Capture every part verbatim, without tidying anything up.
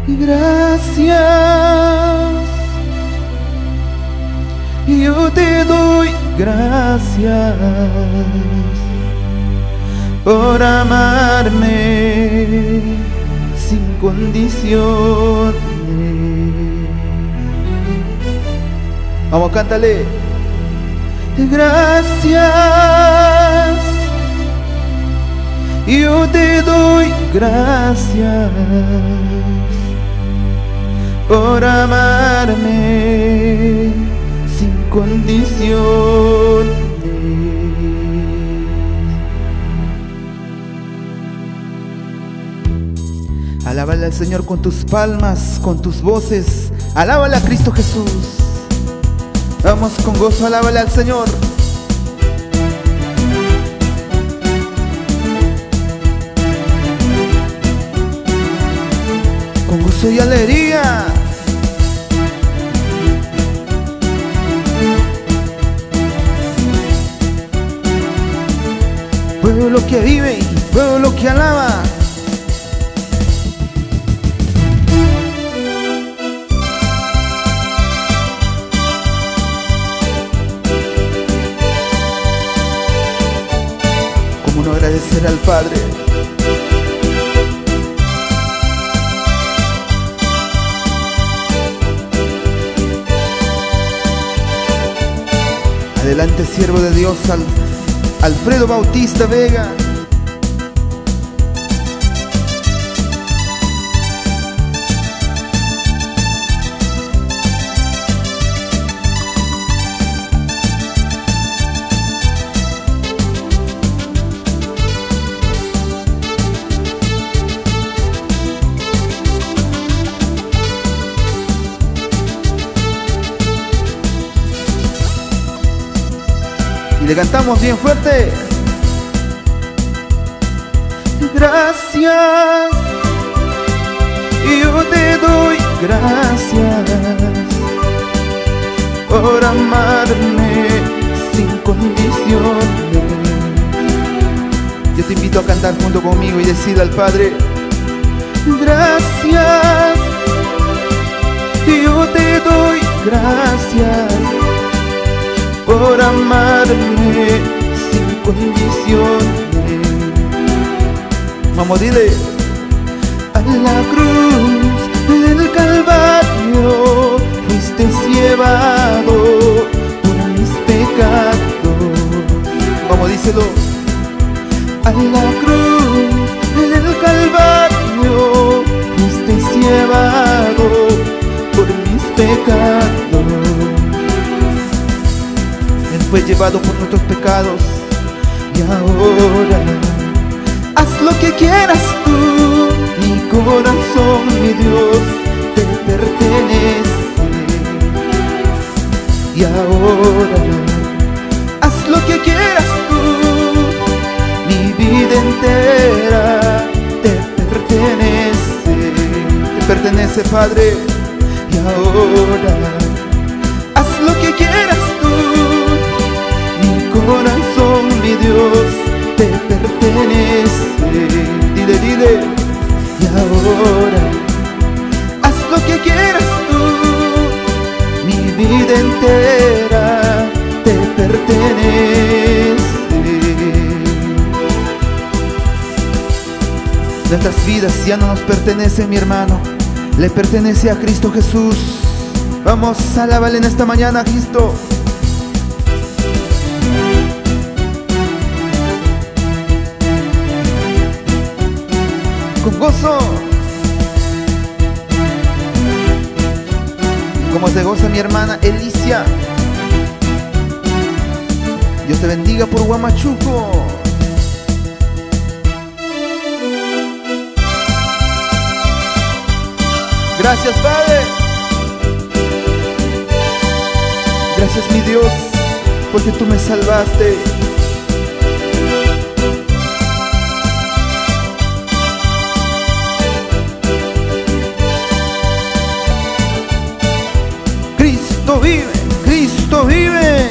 Gracias, yo te doy gracias por amarme sin condiciones. Vamos, cántale. Gracias, yo te doy gracias por amarme sin condiciones. Alábale al Señor con tus palmas, con tus voces. Alábale a Cristo Jesús. Vamos con gozo, alábale al Señor. Con gozo y alegría. Pueblo que vive, pueblo que alaba. ¿Cómo no agradecer al Padre? Adelante, siervo de Dios, Al Alfredo Bautista Vega. Y le cantamos bien fuerte. Gracias, yo te doy gracias por amarme sin condiciones. Yo te invito a cantar junto conmigo y decir al Padre: gracias, yo te doy gracias por amarme sin condiciones. Vamos, dile. A la cruz del Calvario fuiste llevado por mis pecados. Vamos, díselo. A la cruz del Calvario fuiste llevado por mis pecados. Fue llevado por nuestros pecados. Y ahora haz lo que quieras tú. Mi corazón, mi Dios, te pertenece. Y ahora haz lo que quieras tú. Mi vida entera te pertenece. Te pertenece, Padre. Y ahora haz lo que quieras tú. Corazón, mi Dios, te pertenece. Dile, dile. Y ahora haz lo que quieras tú. Mi vida entera te pertenece. Nuestras vidas ya no nos pertenecen, mi hermano. Le pertenece a Cristo Jesús. Vamos, alábale en esta mañana a Cristo. Con gozo. Como se goza mi hermana Elicia. Dios te bendiga por Huamachuco. Gracias, Padre. Gracias, mi Dios, porque tú me salvaste. Cristo vive, Cristo vive.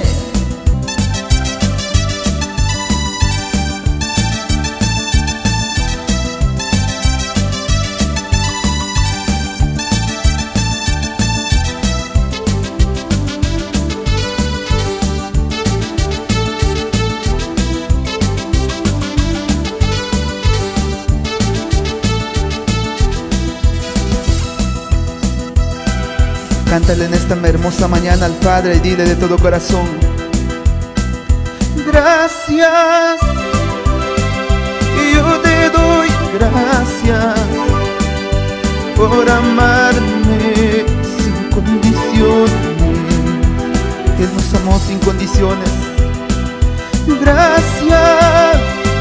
Cántale en esta hermosa mañana al Padre y dile de todo corazón: gracias, yo te doy gracias por amarme sin condiciones. Él nos amó sin condiciones. Gracias,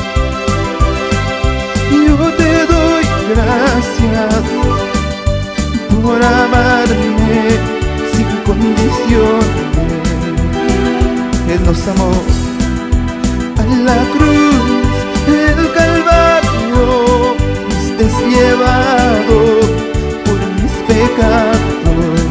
yo te doy gracias por amarme sin condiciones. Él nos amó. A la cruz del Calvario fuiste llevado por mis pecados.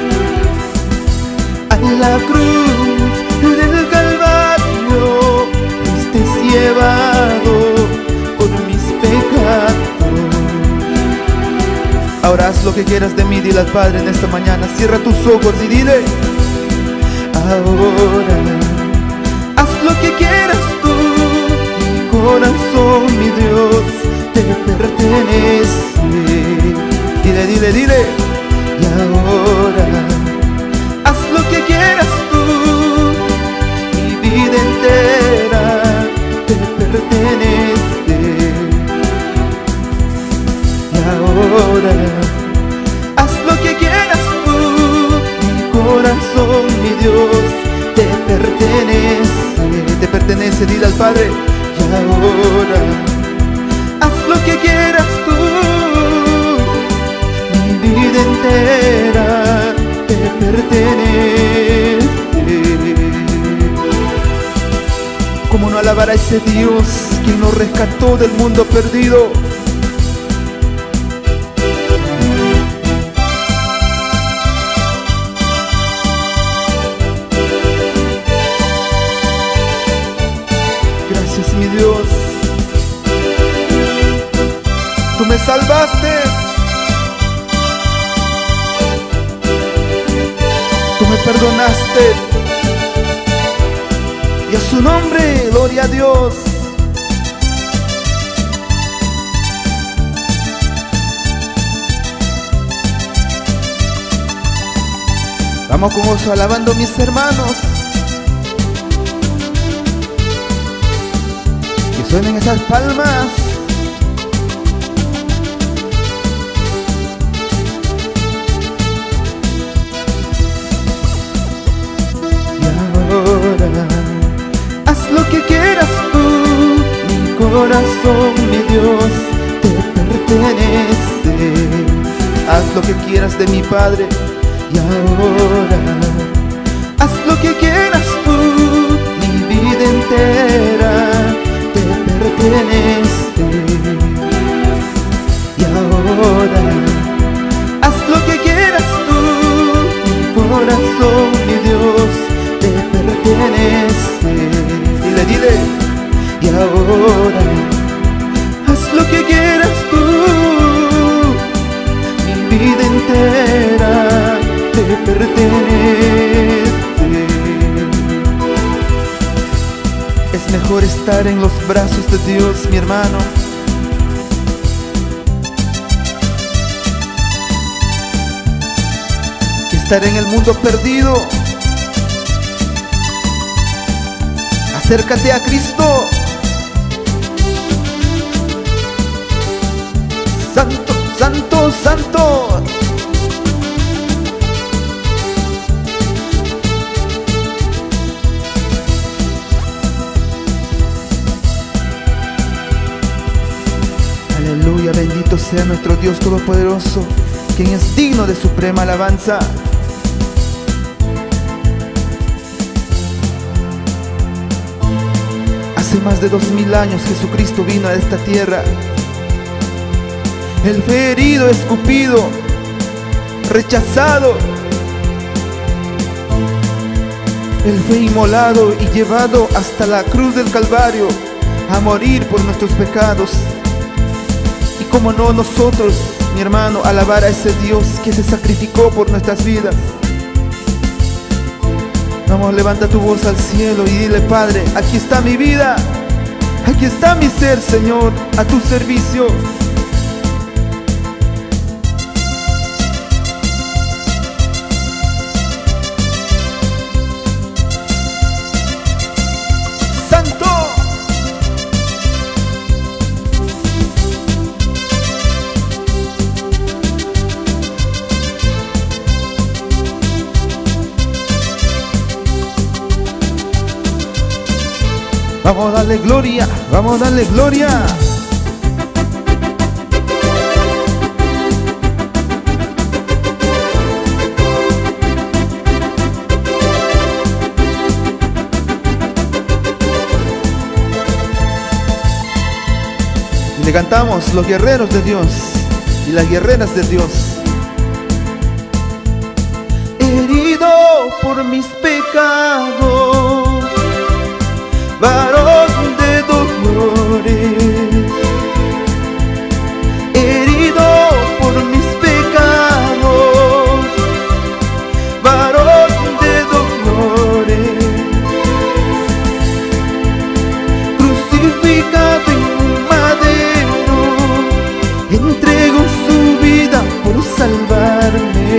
A la cruz del Calvario fuiste llevado por mis pecados. Ahora haz lo que quieras de mí, dile al Padre en esta mañana. Cierra tus ojos y dile: ahora haz lo que quieras tú, mi corazón, mi Dios, te pertenece. Dile, dile, dile. Y ahora haz lo que quieras tú, mi vida entera te pertenece. Y ahora haz lo que quieras tú, mi corazón, mi Dios, te pertenece, te pertenece, dile al Padre. Y ahora haz lo que quieras tú, mi vida entera te pertenece. ¿Cómo no alabar a ese Dios quien nos rescató del mundo perdido? Gracias, mi Dios. Tú me salvaste. Tú me perdonaste. Y a su nombre, gloria a Dios. Vamos con gozo alabando, mis hermanos. Que suenen esas palmas. Y ahora haz lo que quieras tú, mi corazón, mi Dios, te pertenece. Haz lo que quieras de mi Padre. Y ahora haz lo que quieras tú, mi vida entera te pertenece. Y ahora haz lo que quieras tú, mi corazón, mi Dios, te pertenece. Dile, dile. Y ahora haz lo que quieras tú, mi vida entera te pertenece. Es mejor estar en los brazos de Dios, mi hermano, que estar en el mundo perdido. Acércate a Cristo. Santo, santo, santo. Aleluya, bendito sea nuestro Dios Todopoderoso, quien es digno de suprema alabanza. Hace más de dos mil años Jesucristo vino a esta tierra. Él fue herido, escupido, rechazado. Él fue inmolado y llevado hasta la cruz del Calvario a morir por nuestros pecados. Y como no nosotros, mi hermano, alabar a ese Dios que se sacrificó por nuestras vidas. Vamos, levanta tu voz al cielo y dile: Padre, aquí está mi vida, aquí está mi ser, Señor, a tu servicio. Vamos a darle gloria, vamos a darle gloria. Y le cantamos los guerreros de Dios y las guerreras de Dios. Herido por mis pecados, varón de dolores, herido por mis pecados, varón de dolores, crucificado en un madero, entregó su vida por salvarme.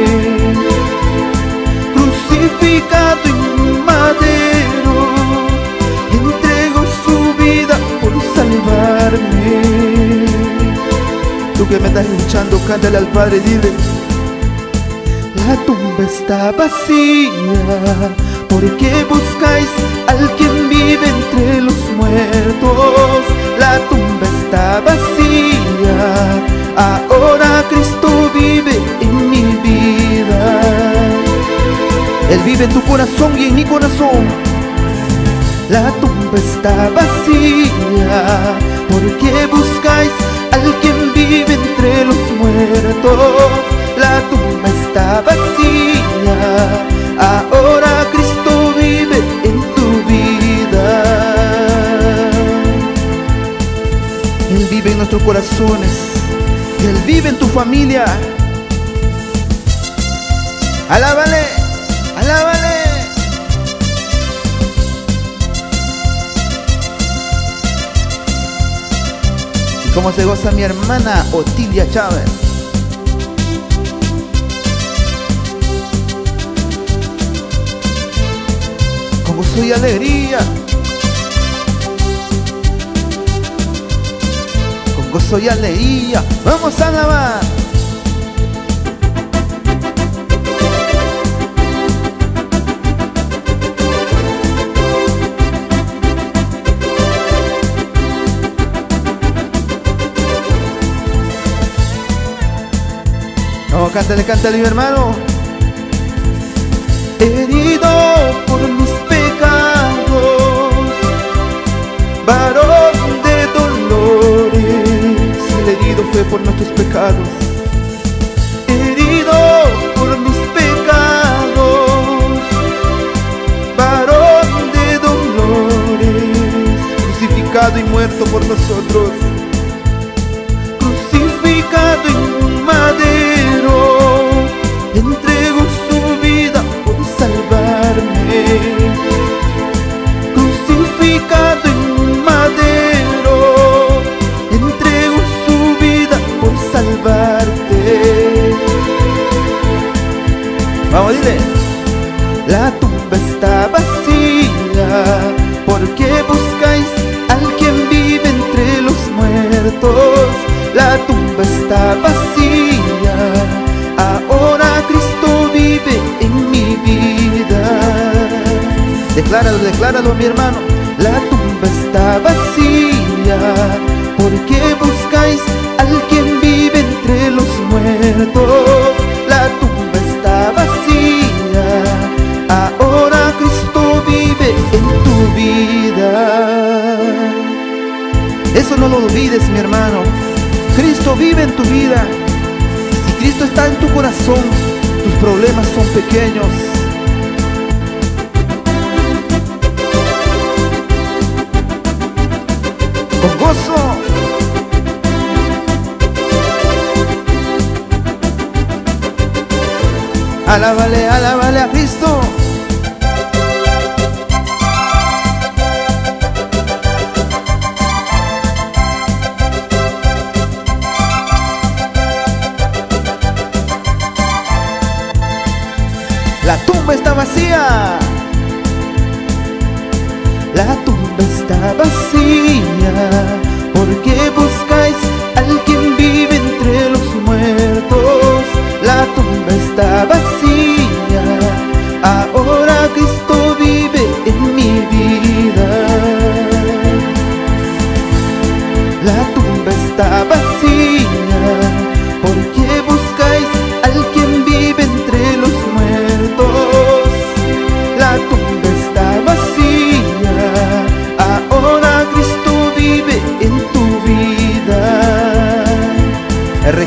Crucificado en un madero, entregó su vida por salvarme. Tú que me estás escuchando, cántale al Padre, dile: la tumba está vacía, ¿por qué buscáis al quien vive entre los muertos? La tumba está vacía, ahora Cristo vive en mi vida. Él vive en tu corazón y en mi corazón. La tumba está vacía, ¿por qué buscáis al quien vive entre los muertos? La tumba está vacía, ahora Cristo vive en tu vida. Él vive en nuestros corazones, Él vive en tu familia. Alábale, alábale. ¿Y cómo se goza mi hermana Otilia Chávez? Con gozo y alegría, con gozo y alegría, vamos a alabar. Vamos, cántale, cántale, mi hermano. Herido por mis pecados, varón de dolores, el herido fue por nuestros pecados. Herido por mis pecados, varón de dolores, crucificado y muerto por nosotros. Crucificado en un madero, entregó su vida por salvarme. Crucificado en un madero, entregó su vida por salvarte. Vamos, dile: la tumba está vacía, ¿por qué buscáis al quien vive entre los muertos? La tumba está vacía, ahora Cristo vive en mi vida. Decláralo, decláralo, mi hermano. La tumba está vacía, ¿por qué buscáis al quien vive entre los muertos? La tumba está vacía, ahora Cristo vive en tu vida. Eso no lo olvides, mi hermano. Cristo vive en tu vida. Si Cristo está en tu corazón, tus problemas son pequeños. Con gozo. Alábale, alábale a Cristo. La tumba está vacía. La tumba está vacía, ¿por qué buscáis al quien vive entre los muertos? La tumba está vacía, ahora Cristo vive en mi vida.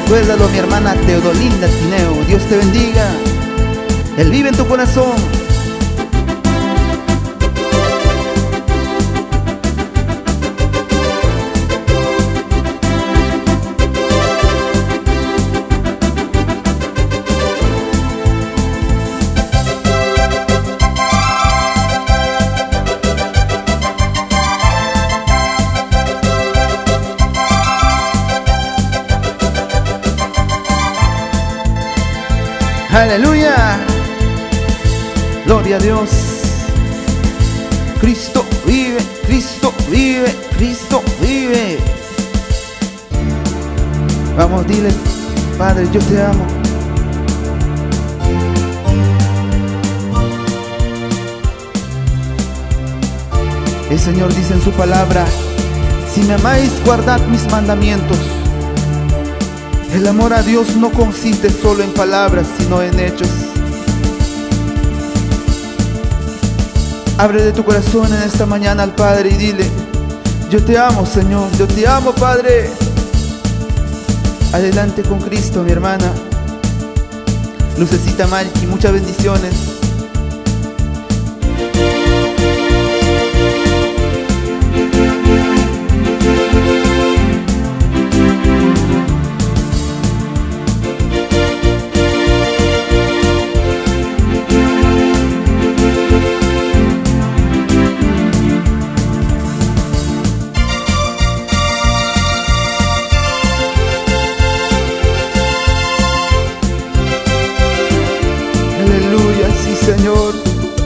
Recuérdalo, mi hermana Teodolinda Tineo. Dios te bendiga. Él vive en tu corazón. Aleluya, gloria a Dios. Cristo vive, Cristo vive, Cristo vive. Vamos, dile: Padre, yo te amo. El Señor dice en su palabra: si me amáis, guardad mis mandamientos. El amor a Dios no consiste solo en palabras, sino en hechos. Abre de tu corazón en esta mañana al Padre y dile: yo te amo, Señor, yo te amo, Padre. Adelante con Cristo, mi hermana Lucecita Malki, muchas bendiciones. Señor,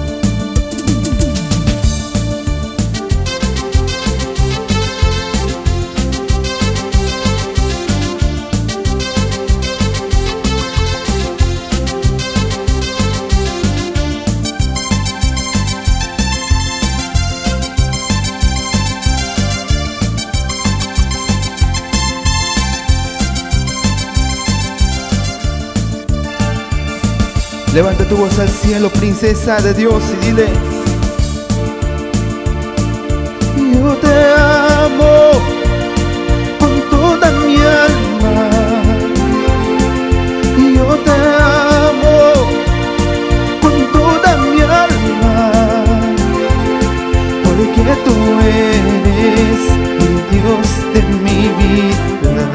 levanta tu voz al cielo, princesa de Dios, y dile: yo te amo con toda mi alma. Yo te amo con toda mi alma, porque tú eres el Dios de mi vida,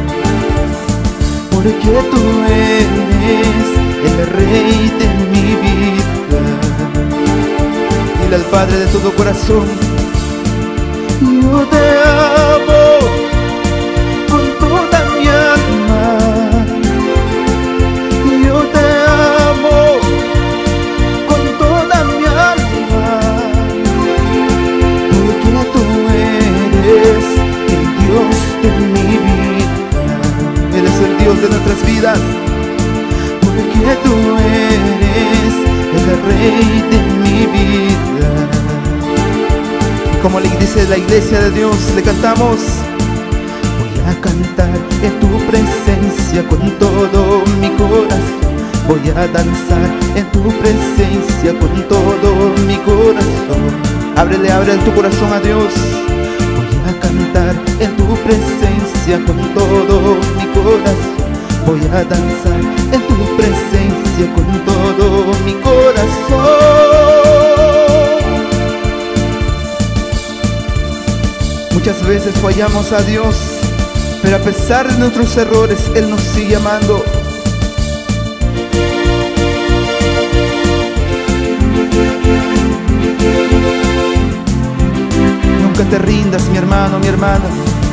porque tú eres el Rey de mi vida. Dile al Padre de todo corazón: yo te amo con toda mi alma. Yo te amo con toda mi alma, porque tú eres el Dios de mi vida. Eres el Dios de nuestras vidas, porque tú eres el Rey de mi vida. Y como le dice la iglesia de Dios, le cantamos: voy a cantar en tu presencia con todo mi corazón. Voy a danzar en tu presencia con todo mi corazón. Ábrele, abre tu corazón a Dios. Voy a cantar en tu presencia con todo mi corazón. Voy a danzar en tu presencia con todo mi corazón. Muchas veces fallamos a Dios, pero a pesar de nuestros errores, Él nos sigue amando. Nunca te rindas, mi hermano, mi hermana.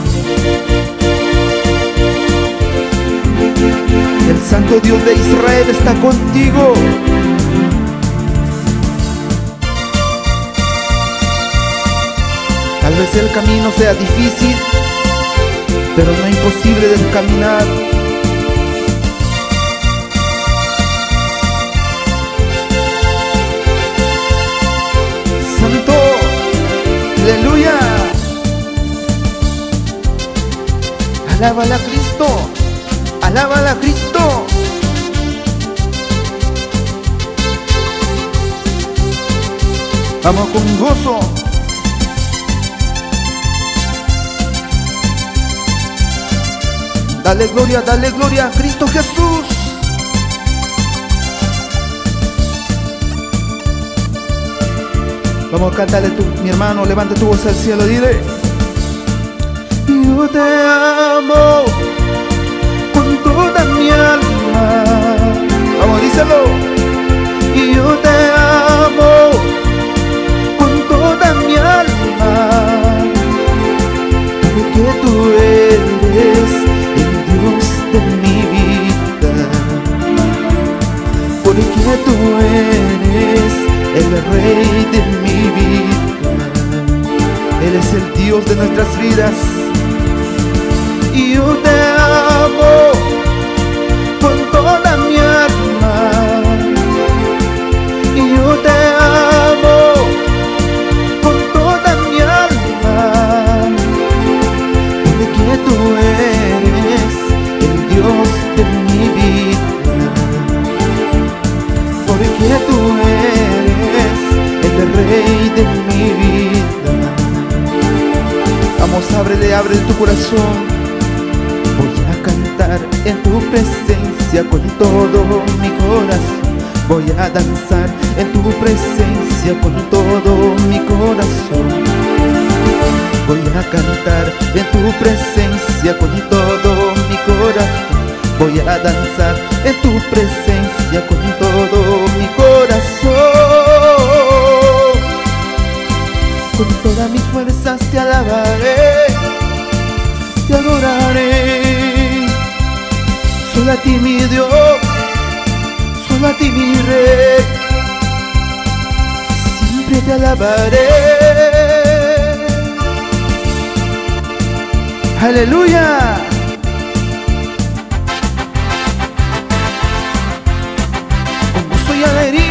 El Santo Dios de Israel está contigo. Tal vez el camino sea difícil, pero no es imposible de caminar. Santo, aleluya. Alábala a Cristo. Alábala a Cristo. Vamos con gozo. Dale gloria, dale gloria a Cristo Jesús. Vamos a cantarle tú, mi hermano, levanta tu voz al cielo, dile: yo te amo con toda mi alma. Vamos, díselo. Y yo te amo con toda mi alma, porque tú eres el Dios de mi vida, porque tú eres el Rey de mi vida. Él es el Dios de nuestras vidas. Y yo te amo con toda mi alma, y yo te amo con toda mi alma, porque tú eres el Dios de mi vida, porque tú eres el Rey de mi vida. Vamos, ábrele, abre tu corazón. Voy a cantar en tu presencia con todo mi corazón. Voy a danzar en tu presencia con todo mi corazón. Voy a cantar en tu presencia con todo mi corazón. Voy a danzar en tu presencia con todo mi corazón. Con todas mis fuerzas te alabaré, te adoraré. Solo a ti, mi Dios, solo a ti, mi Rey, siempre te alabaré. Aleluya. Con gozo y alegría.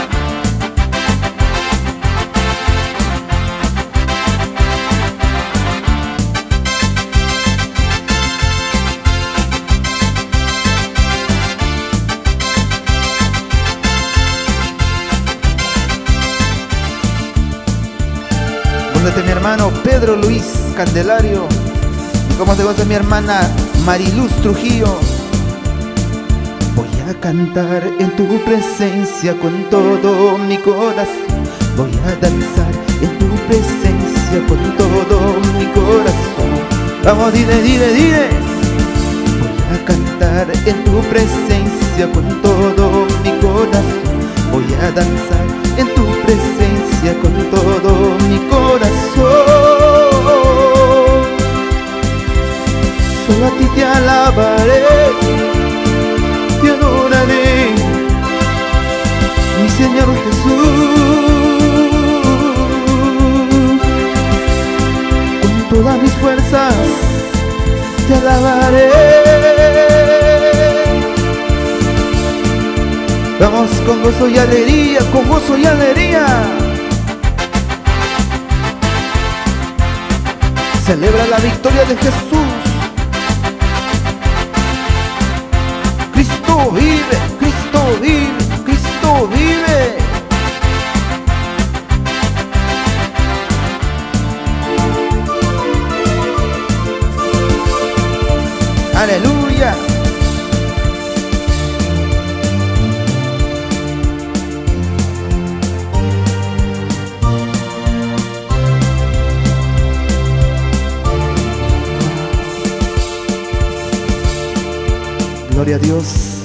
Póngate mi hermano Pedro Luis Candelario. Y cómo te goza mi hermana Mariluz Trujillo. Voy a cantar en tu presencia con todo mi corazón. Voy a danzar en tu presencia con todo mi corazón. Vamos, dile, dile, dile. Voy a cantar en tu presencia con todo mi corazón. Voy a danzar en tu presencia con todo mi corazón. Solo a ti te alabaré, te adoraré, mi Señor Jesús. Con todas mis fuerzas te alabaré. Vamos con gozo y alegría, con gozo y alegría. Celebra la victoria de Jesús. Cristo vive, Cristo vive, Cristo vive. Aleluya. Gloria a Dios.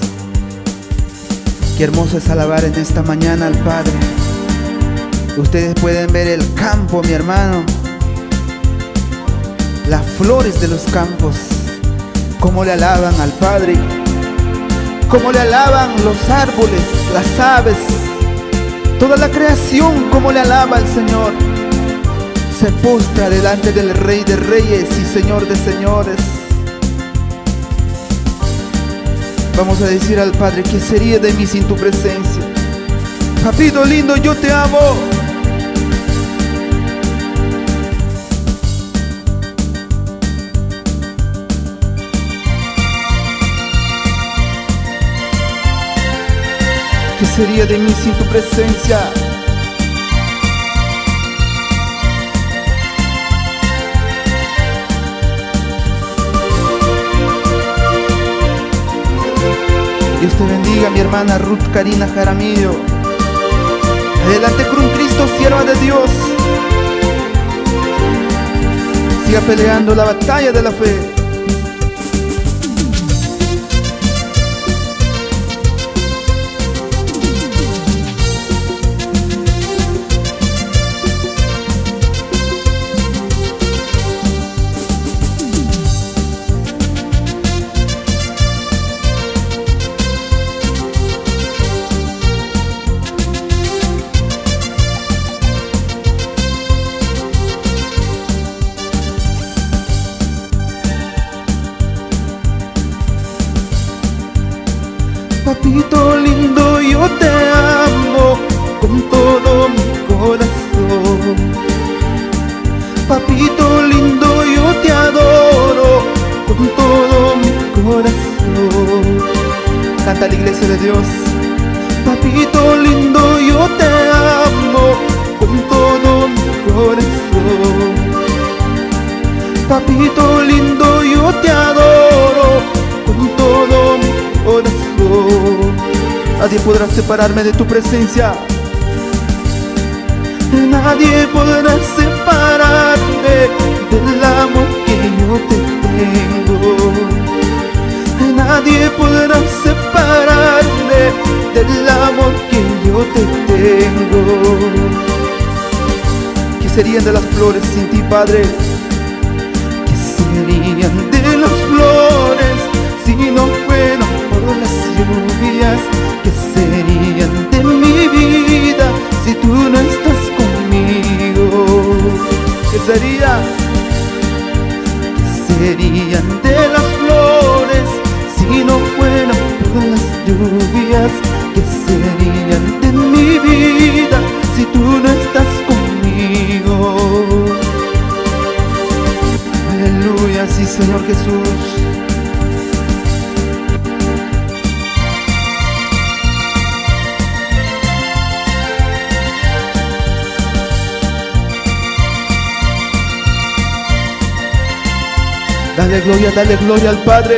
Qué hermoso es alabar en esta mañana al Padre. Ustedes pueden ver el campo, mi hermano, las flores de los campos, cómo le alaban al Padre, cómo le alaban los árboles, las aves, toda la creación, cómo le alaba al Señor. Se postra delante del Rey de Reyes y Señor de Señores. Vamos a decir al Padre: ¿qué sería de mí sin tu presencia? Papito lindo, yo te amo. ¿Qué sería de mí sin tu presencia? Dios te bendiga, mi hermana Ruth Karina Jaramillo. Adelante con Cristo, sierva de Dios. Siga peleando la batalla de la fe. Papito lindo, yo te amo con todo mi corazón. Papito lindo, yo te adoro con todo mi corazón. Canta la iglesia de Dios. Papito lindo, yo te amo con todo mi corazón. Papito lindo, yo te adoro con todo mi corazón. Nadie podrá separarme de tu presencia. Nadie podrá separarme del amor que yo te tengo. Nadie podrá separarme del amor que yo te tengo. ¿Qué serían de las flores sin ti, Padre? ¿Qué serían de las flores si no fueran por las lluvias? ¿Qué serían de mi vida si tú no estás conmigo? ¿Qué sería? ¿Qué serían de las flores si no fueran por las lluvias? ¿Qué serían de mi vida si tú no estás conmigo? Aleluya, sí, Señor Jesús. Dale gloria, dale gloria al Padre.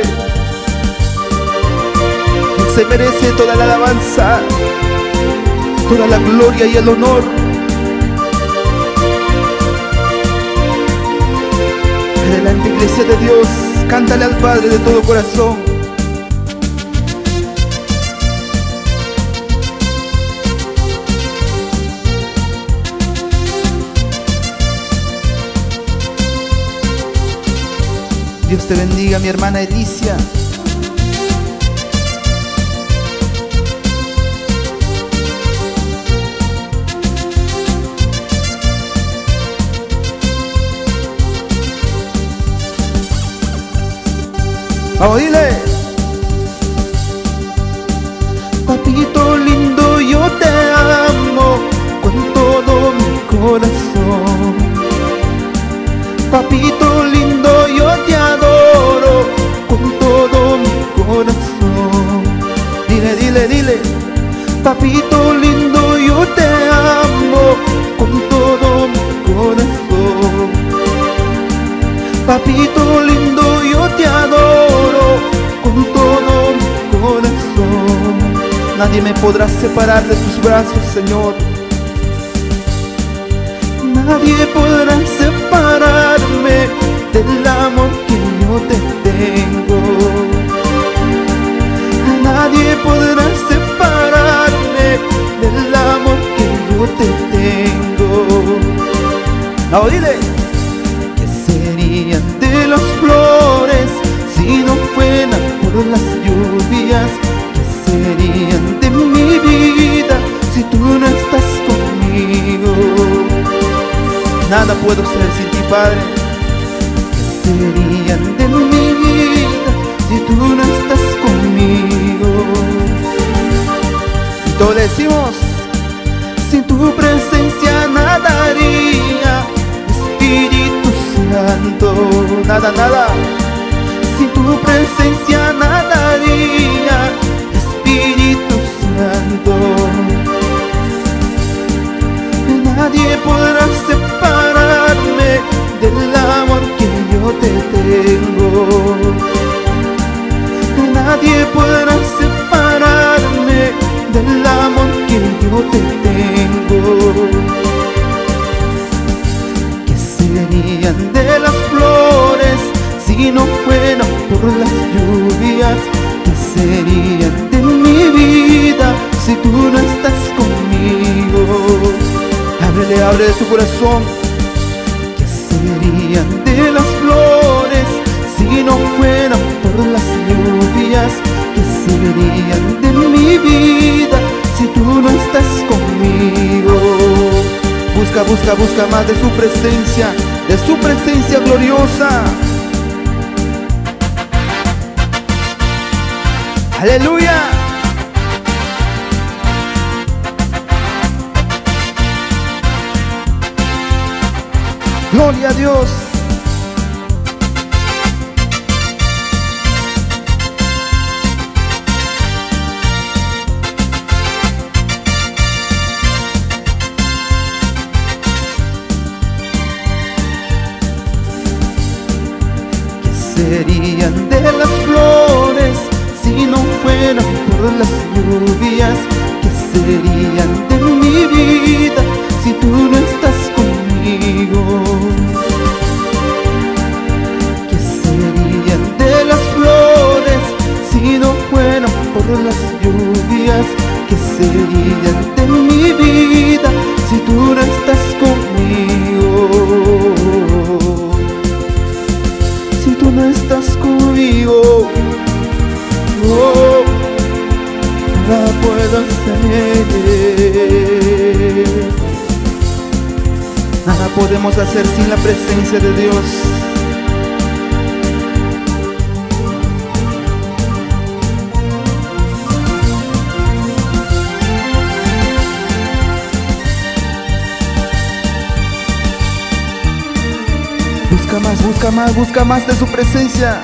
Él se merece toda la alabanza, toda la gloria y el honor. Adelante, iglesia de Dios, cántale al Padre de todo corazón. Dios te bendiga, mi hermana Elicia. Vamos, dile. Papito lindo, yo te amo con todo mi corazón. Papito lindo, yo te adoro con todo mi corazón. Dile, dile, dile. Papito lindo, yo te amo con todo mi corazón. Papito lindo, yo te adoro con todo mi corazón. Nadie me podrá separar de tus brazos, Señor. Nadie podrá separarme del amor que yo te tengo. Nadie podrá separarme del amor que yo te tengo. No, dile. ¿Qué serían de las flores si no fueran por las lluvias? ¿Qué serían de mi vida si tú no estás conmigo? Nada puedo ser sin ti, Padre. ¿Qué serían de mi vida si tú no estás conmigo? Y todos decimos, sin tu presencia nada haría, Espíritu Santo. Nada, nada. Sin tu presencia nada haría, Espíritu Santo. Nadie podrá separarme del amor que yo te tengo. Nadie podrá separarme yo te tengo. ¿Qué serían de las flores si no fueran por las lluvias? ¿Qué serían de mi vida si tú no estás conmigo? Ábrele, ábrele tu corazón. ¿Qué serían de las flores si no fueran por las lluvias? ¿Qué serían de mi vida si tú no estás conmigo? Busca, busca, busca más de su presencia, de su presencia gloriosa. ¡Aleluya! ¡Gloria a Dios! Serían de las flores si no fueran por las lluvias? ¿Qué serían de mi vida si tú no estás conmigo? ¿Qué serían de las flores si no fueran por las lluvias? ¿Qué serían de mi vida si tú no estás conmigo? Si tú no estás conmigo, oh, nada puedo hacer. Nada podemos hacer sin la presencia de Dios. Busca más, busca más, busca más de su presencia.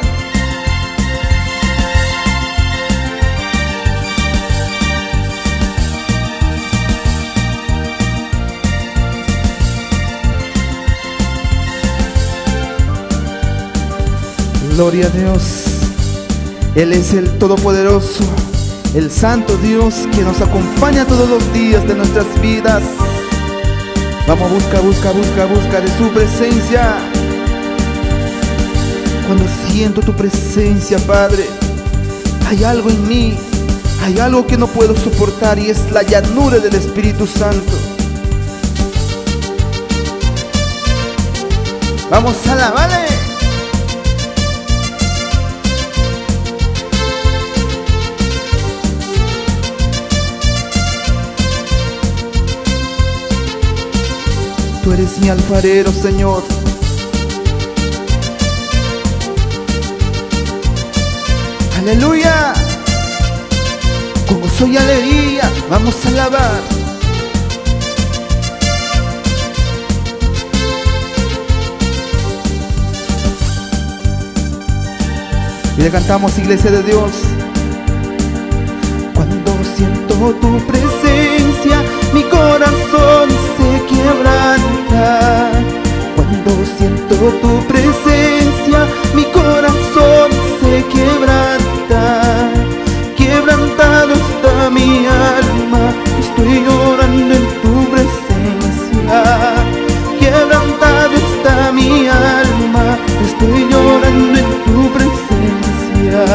Gloria a Dios. Él es el Todopoderoso, el Santo Dios que nos acompaña todos los días de nuestras vidas. Vamos, busca, busca, busca, busca de su presencia. Cuando siento tu presencia, Padre, hay algo en mí, hay algo que no puedo soportar, y es la llanura del Espíritu Santo. Vamos a alabarle. Tú eres mi alfarero, Señor. Aleluya. Con gozo y alegría vamos a alabar. Y le cantamos, iglesia de Dios. Cuando siento tu presencia, mi corazón se quebranta. Cuando siento tu presencia, mi corazón se quebranta. Quebrantado está mi alma, estoy llorando en tu presencia. Quebrantado está mi alma, estoy llorando en tu presencia.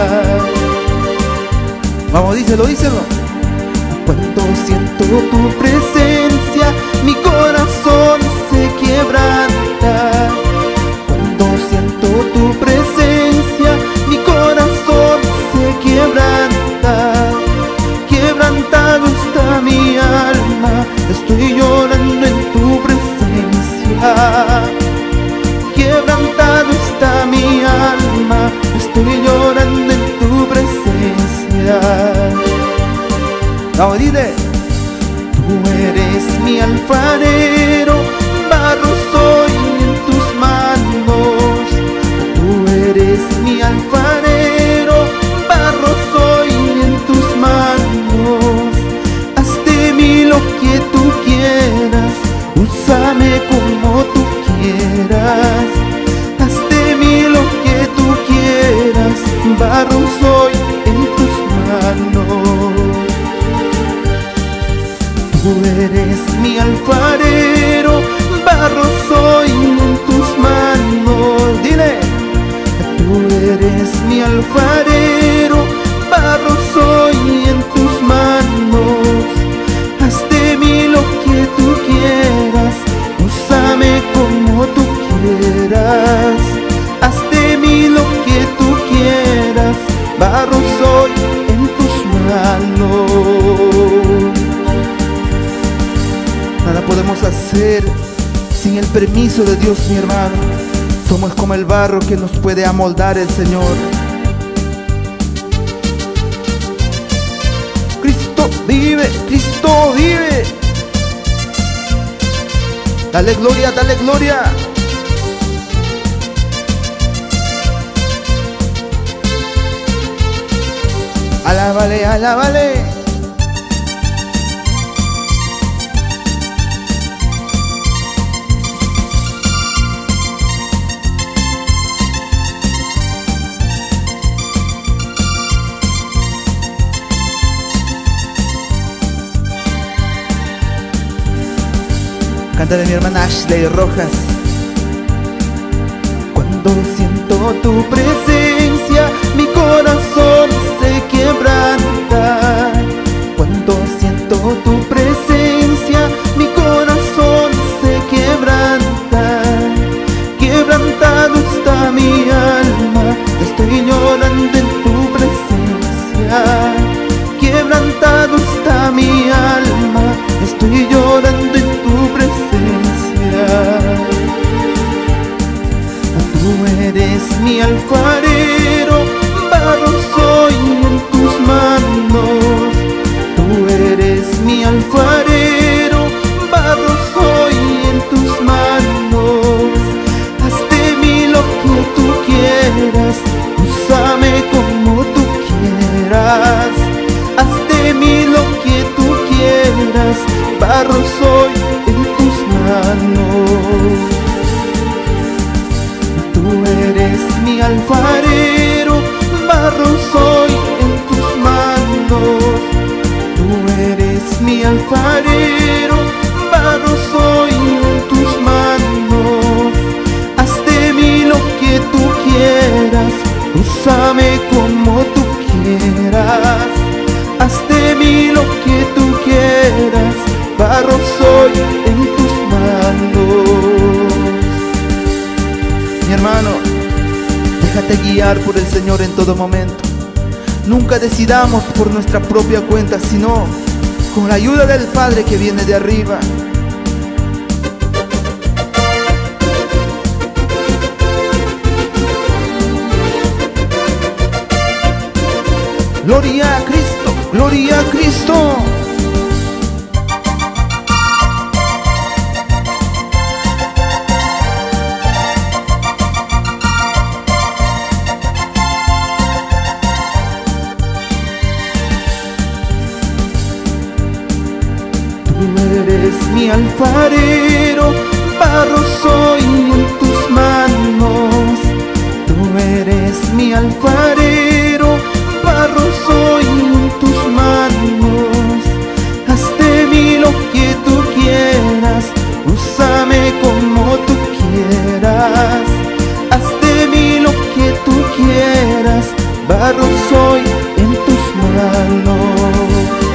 Vamos, díselo, díselo. Cuando siento tu presencia, mi corazón se quebranta. Cuando siento tu presencia, mi corazón se quebranta. Quebrantado está mi alma, estoy llorando en tu presencia. Quebrantado está mi alma, estoy llorando en tu presencia. Vamos, dile. Tú eres mi alfarero, barro soy en tus manos. Tú eres mi alfarero, barro soy en tus manos. Haz de mí lo que tú quieras, úsame como tú quieras. Haz de mí lo que tú quieras, barro soy en tus manos. Tú Tú eres mi alfarero, barro soy en tus manos. Dile, tú eres mi alfarero, barro soy en tus manos. Haz de mí lo que tú quieras, úsame como tú quieras. Haz de mí lo que tú quieras, barro soy en tus manos. Nada podemos hacer sin el permiso de Dios, mi hermano. Somos como el barro que nos puede amoldar el Señor. Cristo vive, Cristo vive. Dale gloria, dale gloria. Alábale, alábale. Cántale mi hermana Ashley Rojas. Cuando siento tu presencia, mi corazón se quebranta. Cuando siento tu presencia, mi corazón se quebranta. Quebrantado está mi alma, estoy llorando en tu presencia. Quebrantado está mi alma, estoy llorando en tu presencia. Tú eres mi alfarero, barro soy en tus manos. Tú eres mi alfarero, barro soy en tus manos. Haz de mí lo que tú quieras, úsame como tú quieras. Haz de mí lo que tú quieras, barro soy en tus manos. Tú eres mi alfarero, barro soy en tus manos. Tú eres mi alfarero, barro soy en tus manos. Haz de mí lo que tú quieras, úsame como tú quieras. Haz de mí lo que tú quieras, barro soy en tus manos. Mi hermano, déjate guiar por el Señor en todo momento. Nunca decidamos por nuestra propia cuenta, sino con la ayuda del Padre que viene de arriba. Gloria a Cristo, gloria a Cristo. Tú eres mi alfarero, barro soy en tus manos. Tú eres mi alfarero, barro soy en tus manos. Haz de mí lo que tú quieras, úsame como tú quieras. Haz de mí lo que tú quieras, barro soy en tus manos.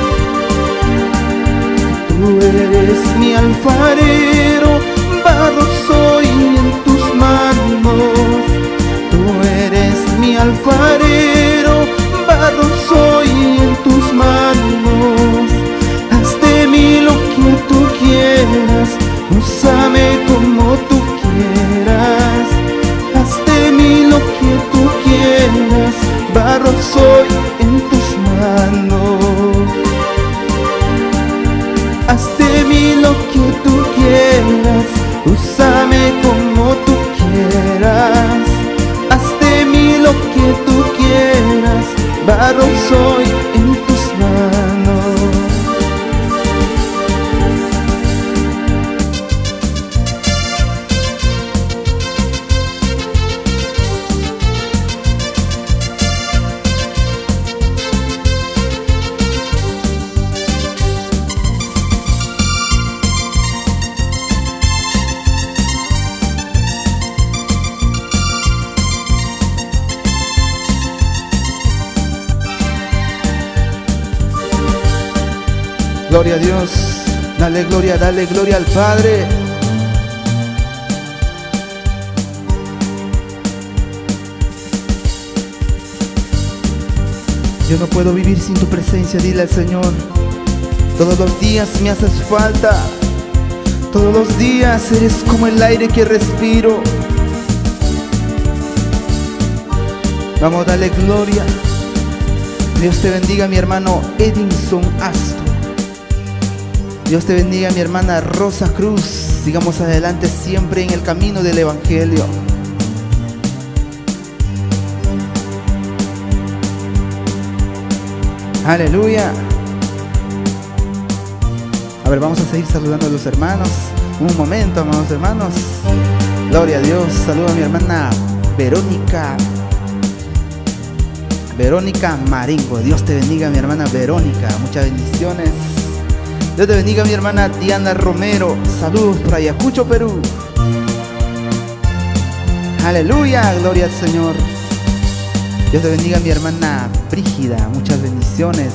Tú eres mi alfarero, barro soy en tus manos. Tú eres mi alfarero, barro soy en tus manos. Haz de mí lo que tú quieras, úsame como tú quieras. Haz de mí lo que tú quieras, barro soy en tus manos. Haz de mí lo que tú quieras. Gloria a Dios. Dale gloria, dale gloria al Padre. Yo no puedo vivir sin tu presencia, dile al Señor. Todos los días me haces falta. Todos los días eres como el aire que respiro. Vamos a darle gloria. Dios te bendiga, mi hermano Edinson Astro. Dios te bendiga, mi hermana Rosa Cruz. Sigamos adelante siempre en el camino del Evangelio. Aleluya. A ver, vamos a seguir saludando a los hermanos. Un momento, amados hermanos. Gloria a Dios. Saludo a mi hermana Verónica. Verónica Marengo. Dios te bendiga, mi hermana Verónica. Muchas bendiciones. Dios te bendiga, mi hermana Diana Romero. Saludos por Ayacucho, Perú. Aleluya. Gloria al Señor. Dios te bendiga, mi hermana Brígida. Muchas bendiciones.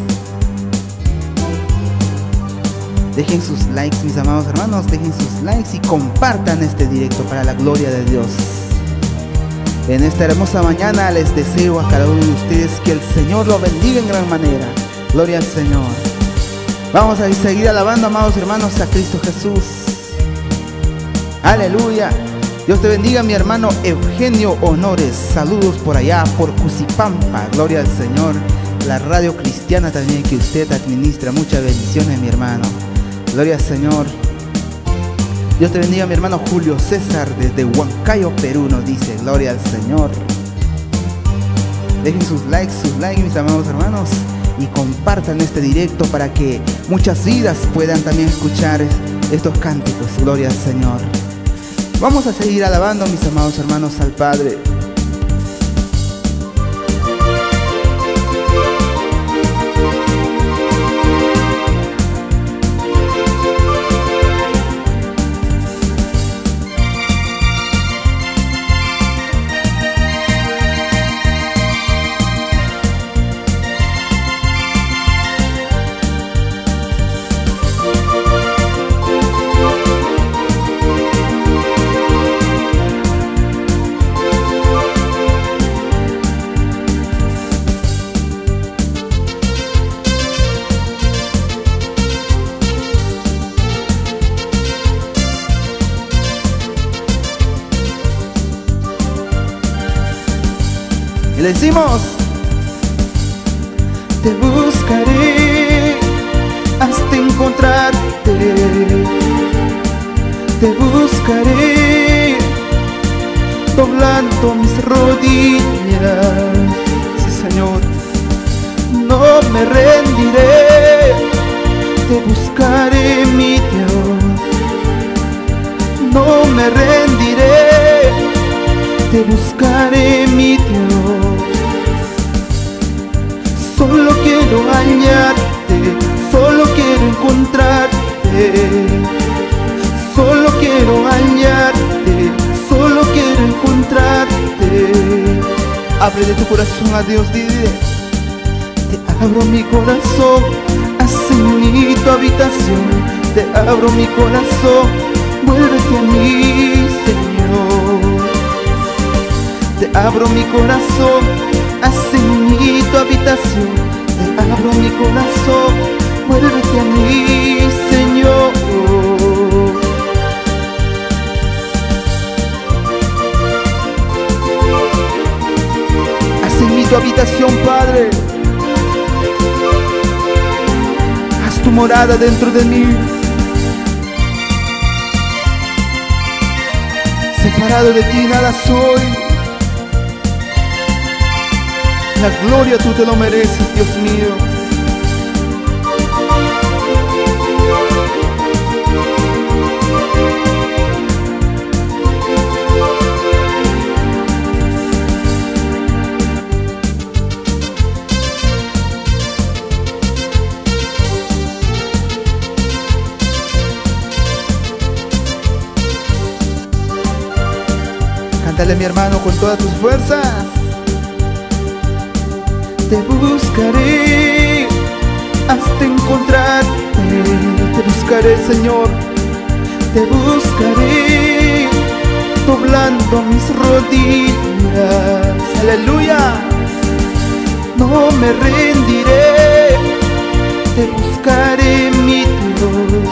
Dejen sus likes, mis amados hermanos. Dejen sus likes y compartan este directo para la gloria de Dios. En esta hermosa mañana les deseo a cada uno de ustedes que el Señor lo bendiga en gran manera. Gloria al Señor. Vamos a seguir alabando, amados hermanos, a Cristo Jesús. Aleluya. Dios te bendiga, mi hermano Eugenio Honores. Saludos por allá, por Cusipampa. Gloria al Señor. La radio cristiana también que usted administra. Muchas bendiciones, mi hermano. Gloria al Señor. Dios te bendiga, mi hermano Julio César desde Huancayo, Perú, nos dice. Gloria al Señor. Dejen sus likes, sus likes, mis amados hermanos, y compartan este directo para que muchas vidas puedan también escuchar estos cánticos. Gloria al Señor. Vamos a seguir alabando, mis amados hermanos, al Padre. Y le decimos: te buscaré hasta encontrarte, te buscaré doblando mis rodillas. Sí, Señor, no me rendiré, te buscaré, mi Dios. No me rendiré, te buscaré, mi Dios. Solo quiero hallarte, solo quiero encontrarte, solo quiero hallarte, solo quiero encontrarte. Abre de tu corazón a Dios, dile: te abro mi corazón, haz en mí tu habitación. Te abro mi corazón, vuélvete a mí, Señor. Te abro mi corazón, haz en mí tu habitación. Te abro mi corazón, vuélvete a mí, Señor. Haz en mí tu habitación, Padre. Haz tu morada dentro de mí. Separado de ti nada soy. La gloria tú te lo mereces, Dios mío. Cántale, mi hermano, con todas tus fuerzas. Te buscaré hasta encontrarte, te buscaré, Señor, te buscaré, doblando mis rodillas. Aleluya. No me rendiré, te buscaré, mi Dios.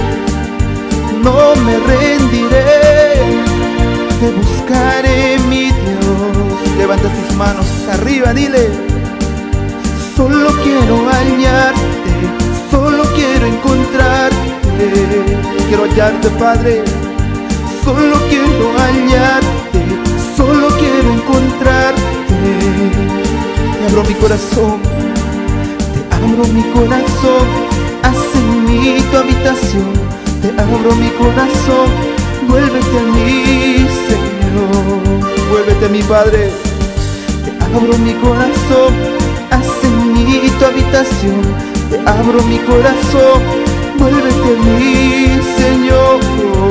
No me rendiré, te buscaré, mi Dios. Levanta tus manos arriba, dile: solo quiero hallarte, solo quiero encontrarte. Quiero hallarte, Padre, solo quiero hallarte, solo quiero encontrarte. Te abro mi corazón, te abro mi corazón, haz en mí tu habitación. Te abro mi corazón, vuélvete a mí, Señor. Vuélvete a mi Padre. Te abro mi corazón, haz en mí tu habitación. Te abro mi corazón, vuélvete a mí, Señor.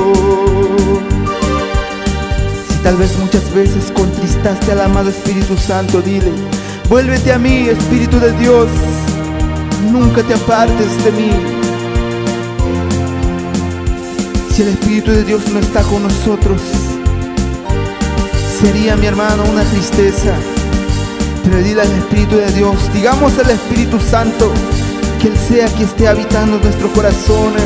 Si tal vez muchas veces contristaste al amado Espíritu Santo, dile: vuélvete a mí, Espíritu de Dios, nunca te apartes de mí. Si el Espíritu de Dios no está con nosotros, sería, mi hermano, una tristeza. Pero dile al Espíritu de Dios, digamos al Espíritu Santo, que Él sea quien esté habitando en nuestros corazones.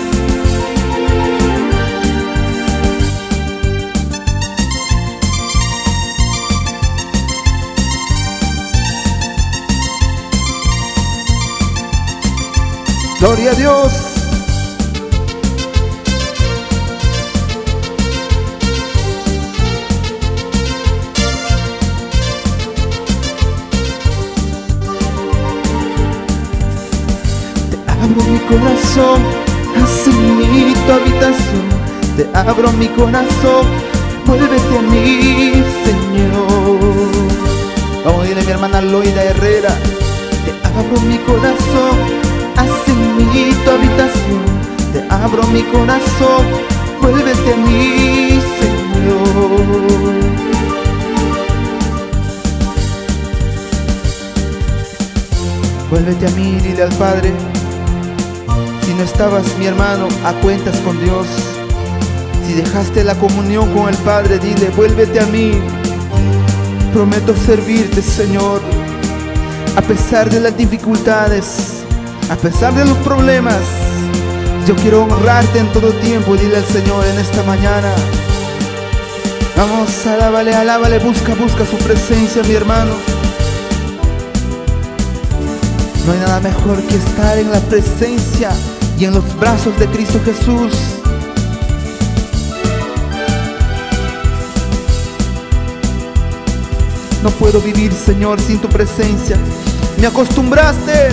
Gloria a Dios. Te abro mi corazón, haz en mí tu habitación. Te abro mi corazón, vuélvete a mí, Señor. Vamos a decirle a mi hermana Loida Herrera: te abro mi corazón, haz en mí tu habitación. Te abro mi corazón, vuélvete a mí, Señor. Vuélvete a mí, dile al Padre. Si no estabas, mi hermano, a cuentas con Dios, si dejaste la comunión con el Padre, dile: vuélvete a mí. Prometo servirte, Señor, a pesar de las dificultades, a pesar de los problemas. Yo quiero honrarte en todo tiempo. Dile al Señor en esta mañana. Vamos, alábale, alábale, busca, busca su presencia, mi hermano. No hay nada mejor que estar en la presencia y en los brazos de Cristo Jesús. No puedo vivir, Señor, sin tu presencia. Me acostumbraste.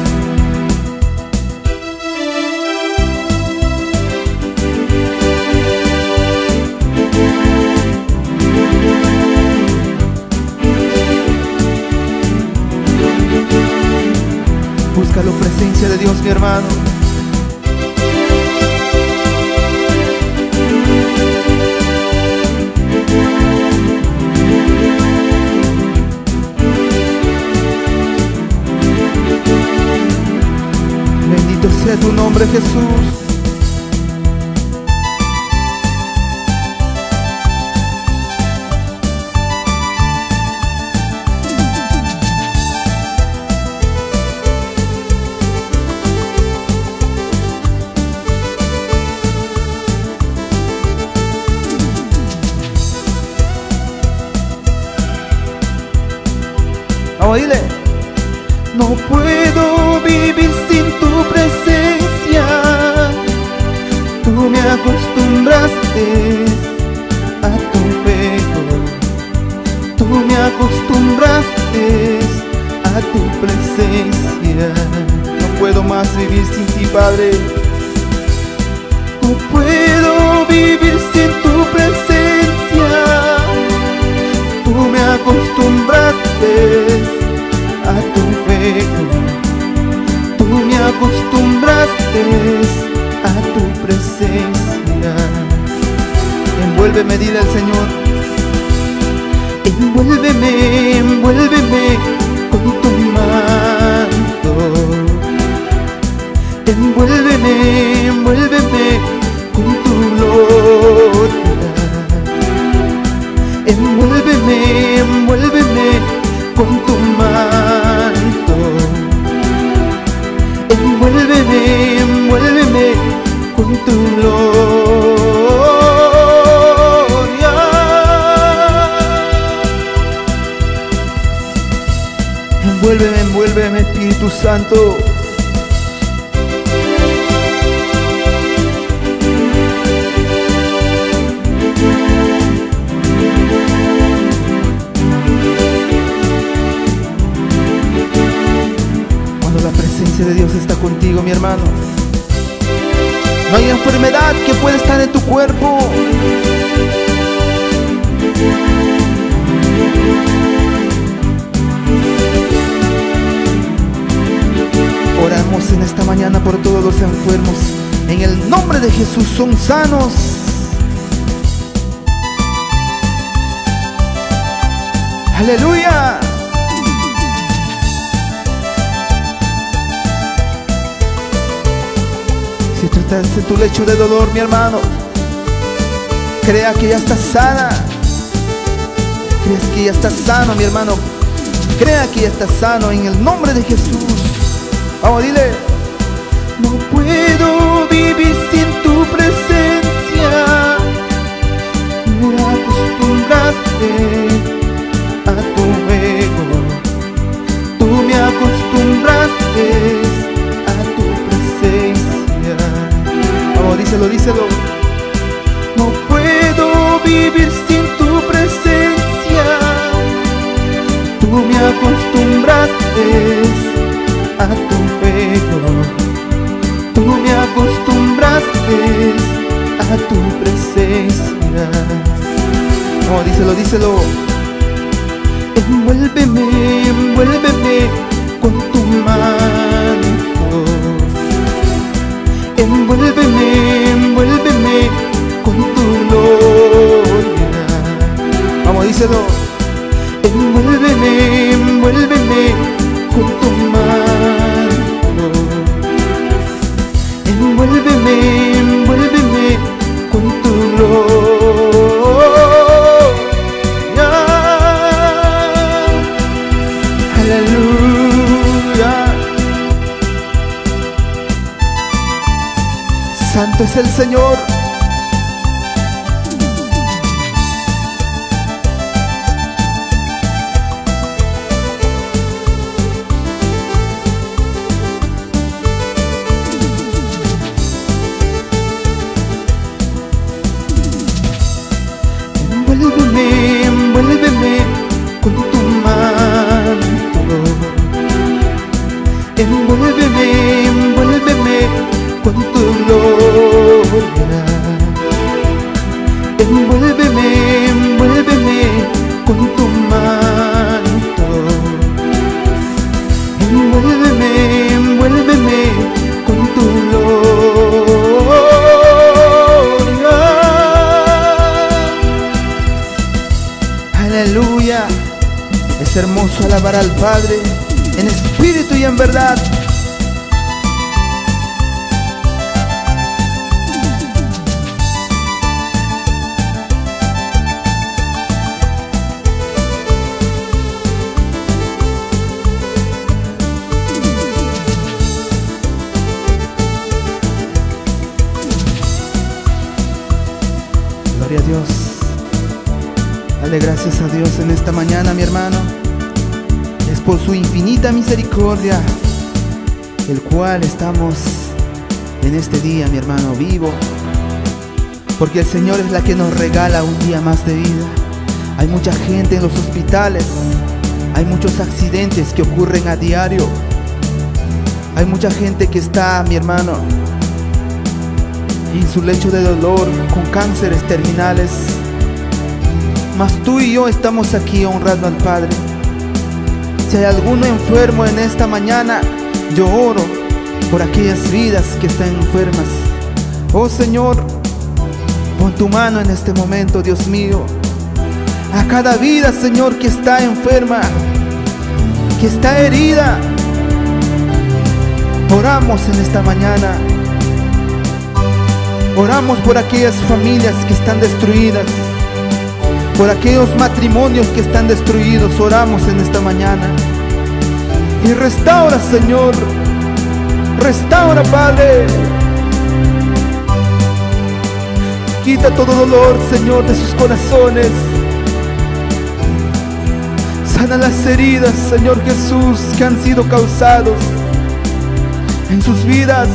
Busca la presencia de Dios, mi hermano. Bendito sea tu nombre, Jesús. Vamos, dile: no puedo vivir sin tu presencia. Tú me acostumbraste a tu fuego. Tú me acostumbraste a tu presencia. No puedo más vivir sin ti, Padre. No puedo vivir sin tu presencia. Tú me acostumbraste a tu fuego. Tú me acostumbraste a tu presencia. Envuélveme, dile al Señor: envuélveme, envuélveme con tu manto. Envuélveme envuélveme, envuélveme con tu gloria. Envuélveme, envuélveme, Espíritu Santo. La presencia de Dios está contigo, mi hermano. No hay enfermedad que pueda estar en tu cuerpo. Oramos en esta mañana por todos los enfermos. En el nombre de Jesús son sanos. Aleluya. Si tú estás en tu lecho de dolor, mi hermano, crea que ya estás sana. Crees que ya estás sano, mi hermano. Crea que ya estás sano en el nombre de Jesús. Vamos, dile. No puedo vivir sin tu presencia. Me acostumbraste a tu juego. Tú me acostumbraste a tu presencia. Vamos, díselo, díselo. No puedo vivir sin tu presencia. Tú me acostumbraste a tu fuego. Tú me acostumbraste a tu presencia. No, díselo, díselo. Envuélveme, envuélveme con tu manto. Envuélveme, envuélveme con tu gloria. Vamos, díselo. Envuélveme, envuélveme con tu manto. Envuélveme, envuélveme con tu gloria. Aleluya. Santo es el Señor. Envuélveme, envuélveme con tu manto. Envuélveme, envuélveme con tu gloria. Envuélveme, envuélveme con tu manto. Envuélveme, envuélveme con tu gloria. Aleluya. Es hermoso alabar al Padre en espíritu y en verdad. Gloria a Dios. Dale gracias a Dios en esta mañana, mi hermano. Es por su infinita misericordia el cual estamos en este día, mi hermano, vivo. Porque el Señor es la que nos regala un día más de vida. Hay mucha gente en los hospitales. Hay muchos accidentes que ocurren a diario. Hay mucha gente que está, mi hermano, en su lecho de dolor con cánceres terminales. Mas tú y yo estamos aquí honrando al Padre. Si hay alguno enfermo en esta mañana, yo oro por aquellas vidas que están enfermas. Oh Señor, pon tu mano en este momento, Dios mío, a cada vida, Señor, que está enferma, que está herida. Oramos en esta mañana. Oramos por aquellas familias que están destruidas, por aquellos matrimonios que están destruidos. Oramos en esta mañana. Y restaura, Señor, Restaura, Padre. Quita todo dolor, Señor, de sus corazones. Sana las heridas, Señor Jesús, que han sido causados en sus vidas.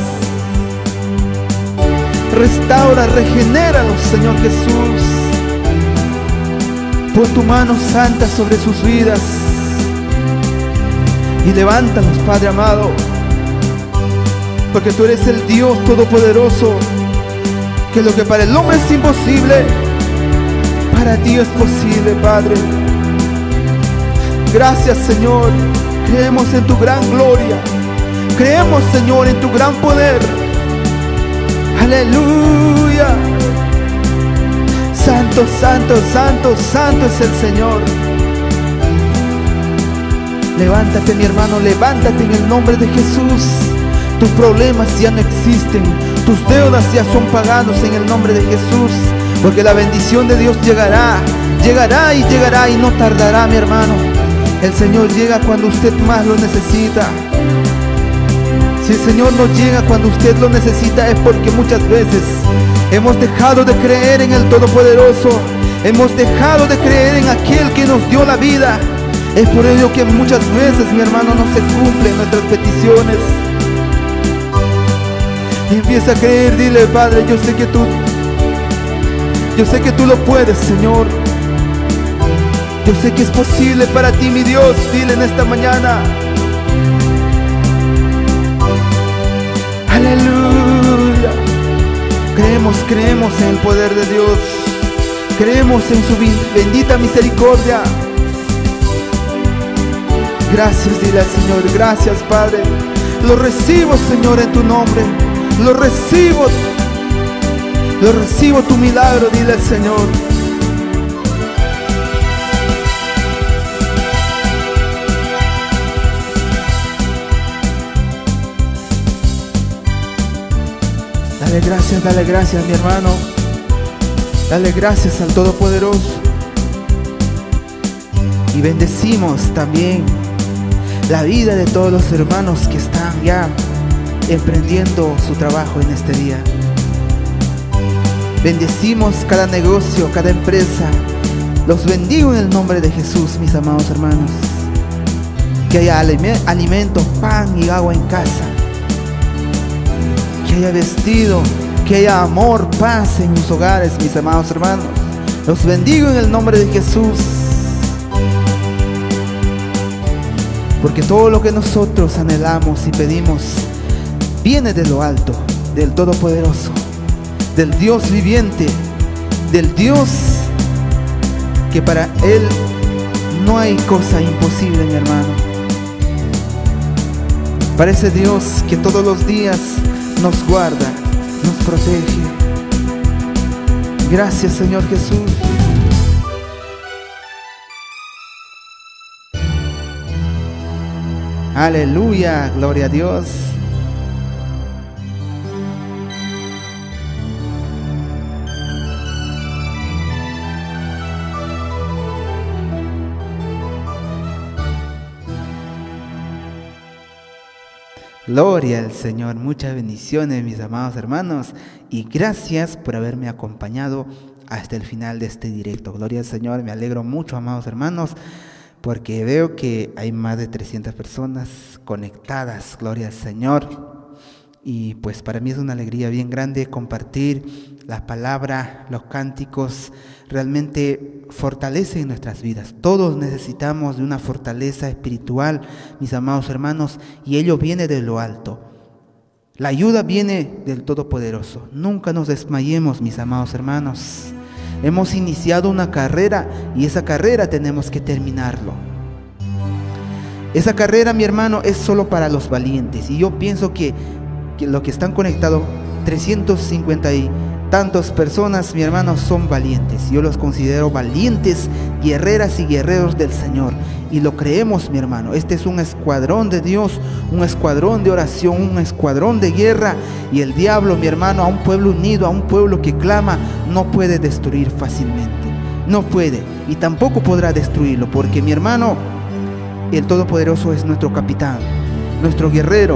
Restaura, regenéralos, Señor Jesús. Pon tu mano santa sobre sus vidas y levántalos, Padre amado, porque tú eres el Dios todopoderoso, que lo que para el hombre es imposible, para ti es posible, Padre. Gracias, Señor. Creemos en tu gran gloria. Creemos, Señor, en tu gran poder. Aleluya. Santo, santo, santo, santo es el Señor. Levántate, mi hermano, levántate en el nombre de Jesús. Tus problemas ya no existen. Tus deudas ya son pagados en el nombre de Jesús. Porque la bendición de Dios llegará. Llegará y llegará y no tardará, mi hermano. El Señor llega cuando usted más lo necesita. Si el Señor no llega cuando usted lo necesita, es porque muchas veces hemos dejado de creer en el Todopoderoso. Hemos dejado de creer en aquel que nos dio la vida. Es por ello que muchas veces, mi hermano, no se cumplen nuestras peticiones. Y empieza a creer, dile: Padre, yo sé que tú Yo sé que tú lo puedes, Señor. Yo sé que es posible para ti, mi Dios. Dile en esta mañana: aleluya. Creemos, creemos en el poder de Dios. Creemos en su bendita misericordia. Gracias, dile al Señor: gracias, Padre. Lo recibo, Señor, en tu nombre. Lo recibo. Lo recibo tu milagro, dile al Señor. Dale gracias, dale gracias, mi hermano. Dale gracias al Todopoderoso. Y bendecimos también la vida de todos los hermanos que están ya emprendiendo su trabajo en este día. Bendecimos cada negocio, cada empresa. Los bendigo en el nombre de Jesús, mis amados hermanos. Que haya alimento, pan y agua en casa. Que haya vestido, que haya amor, paz en sus hogares, mis amados hermanos. Los bendigo en el nombre de Jesús. Porque todo lo que nosotros anhelamos y pedimos viene de lo alto, del Todopoderoso, del Dios viviente, del Dios que para Él no hay cosa imposible, mi hermano. Para ese Dios que todos los días nos guarda, nos protege. Gracias, Señor Jesús. Aleluya, gloria a Dios. Gloria al Señor. Muchas bendiciones, mis amados hermanos, y gracias por haberme acompañado hasta el final de este directo. Gloria al Señor. Me alegro mucho, amados hermanos, porque veo que hay más de trescientas personas conectadas. Gloria al Señor. Y pues para mí es una alegría bien grande compartir la palabra, los cánticos. Realmente fortalecen nuestras vidas. Todos necesitamos de una fortaleza espiritual, mis amados hermanos, y ello viene de lo alto. La ayuda viene del Todopoderoso. Nunca nos desmayemos, mis amados hermanos. Hemos iniciado una carrera y esa carrera tenemos que terminarlo. Esa carrera, mi hermano, es solo para los valientes. Y yo pienso que, que los que están conectados, trescientos cincuenta y tantas personas, mi hermano, son valientes. Yo los considero valientes, guerreras y guerreros del Señor. Y lo creemos, mi hermano. Este es un escuadrón de Dios, un escuadrón de oración, un escuadrón de guerra. Y el diablo, mi hermano, a un pueblo unido, a un pueblo que clama, no puede destruir fácilmente. No puede. Y tampoco podrá destruirlo, porque, mi hermano, el Todopoderoso es nuestro capitán, nuestro guerrero,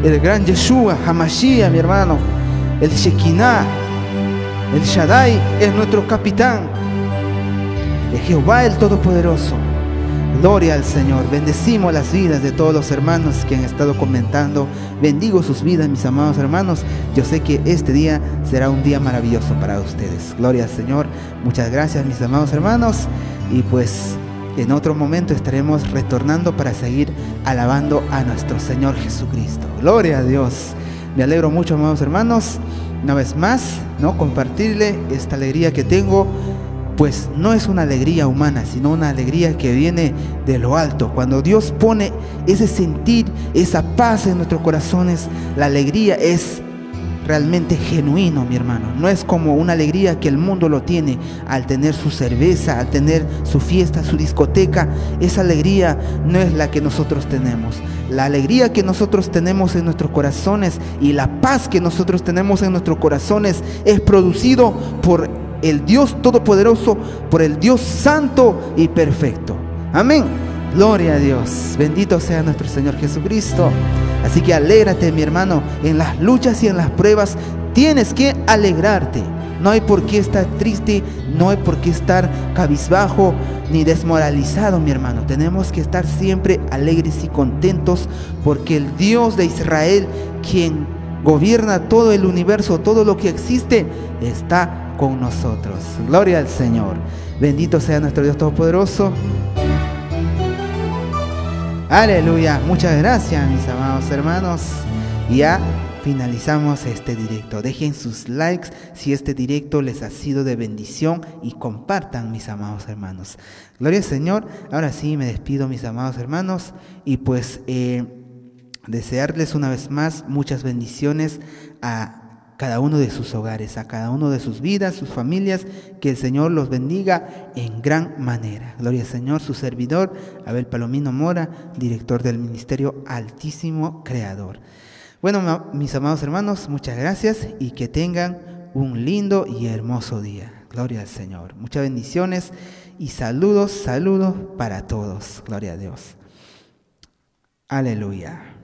el gran Yeshua, Hamashiach, mi hermano, el Shekinah, el Shaddai es nuestro capitán, el Jehová el Todopoderoso. Gloria al Señor. Bendecimos las vidas de todos los hermanos que han estado comentando. Bendigo sus vidas, mis amados hermanos. Yo sé que este día será un día maravilloso para ustedes. Gloria al Señor. Muchas gracias, mis amados hermanos. Y pues en otro momento estaremos retornando para seguir alabando a nuestro Señor Jesucristo. Gloria a Dios. Me alegro mucho, amados hermanos, una vez más, ¿no? Compartirle esta alegría que tengo. Pues no es una alegría humana, sino una alegría que viene de lo alto. Cuando Dios pone ese sentir, esa paz en nuestros corazones, la alegría es realmente genuino, mi hermano. No es como una alegría que el mundo lo tiene al tener su cerveza, al tener su fiesta, su discoteca. Esa alegría no es la que nosotros tenemos. La alegría que nosotros tenemos en nuestros corazones y la paz que nosotros tenemos en nuestros corazones es producido por el Dios Todopoderoso, por el Dios Santo y Perfecto. Amén. Gloria a Dios. Bendito sea nuestro Señor Jesucristo. Así que alégrate, mi hermano, en las luchas y en las pruebas. Tienes que alegrarte. No hay por qué estar triste, no hay por qué estar cabizbajo ni desmoralizado, mi hermano. Tenemos que estar siempre alegres y contentos, porque el Dios de Israel, quien gobierna todo el universo, todo lo que existe, está con nosotros. Gloria al Señor. Bendito sea nuestro Dios Todopoderoso. Aleluya. Muchas gracias, mis amados hermanos. Ya finalizamos este directo. Dejen sus likes si este directo les ha sido de bendición y compartan, mis amados hermanos. Gloria al Señor. Ahora sí me despido, mis amados hermanos, y pues eh, desearles una vez más muchas bendiciones a cada uno de sus hogares, a cada uno de sus vidas, sus familias. Que el Señor los bendiga en gran manera. Gloria al Señor. Su servidor, Abel Palomino Mora, director del Ministerio Altísimo Creador. Bueno, mis amados hermanos, muchas gracias y que tengan un lindo y hermoso día. Gloria al Señor. Muchas bendiciones y saludos, saludos para todos. Gloria a Dios. Aleluya.